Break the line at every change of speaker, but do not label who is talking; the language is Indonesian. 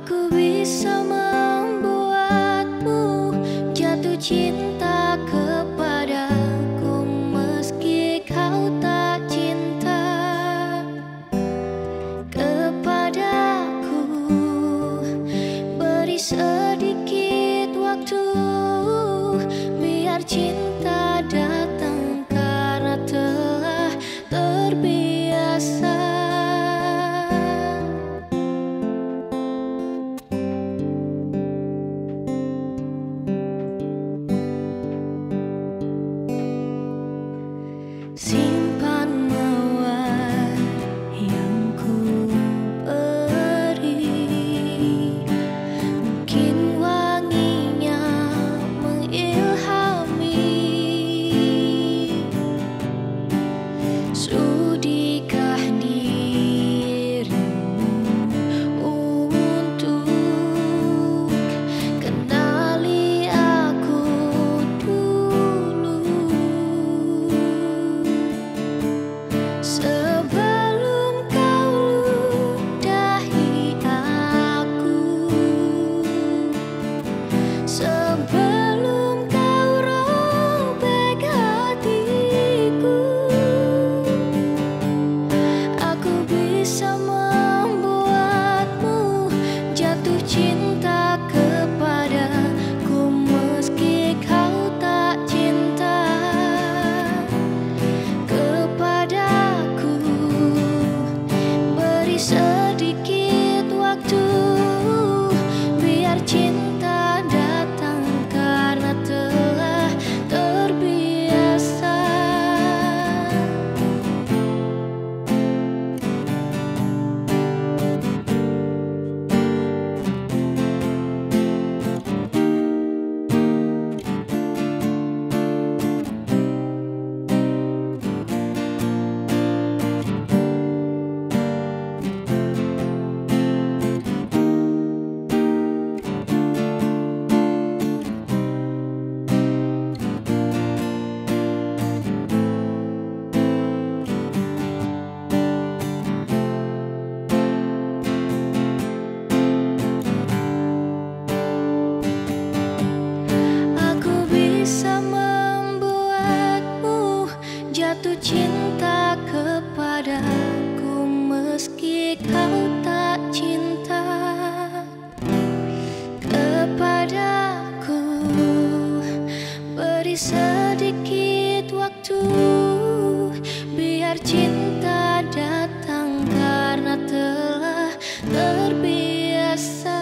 Aku bisa membuatmu jatuh cinta kepadaku meski kau tak cinta kepadaku. Beri sedikit waktu biar cinta datang karena telah terbiasa. Simpan mawar yang ku beri, mungkin wanginya mengilhami. Sudikah dirimu untuk kenali aku dulu, sebelum kau ludahi aku, sebelum kau robek hatiku. Aku bisa membuatmu jatuh cinta kepadaku meski kau tak cinta kepadaku. Beri sedikit waktu biar cinta datang karena telah terbiasa. Aku bisa membuatmu jatuh cinta kepadaku meski kau tak cinta kepadaku. Beri sedikit waktu biar cinta datang karena telah terbiasa.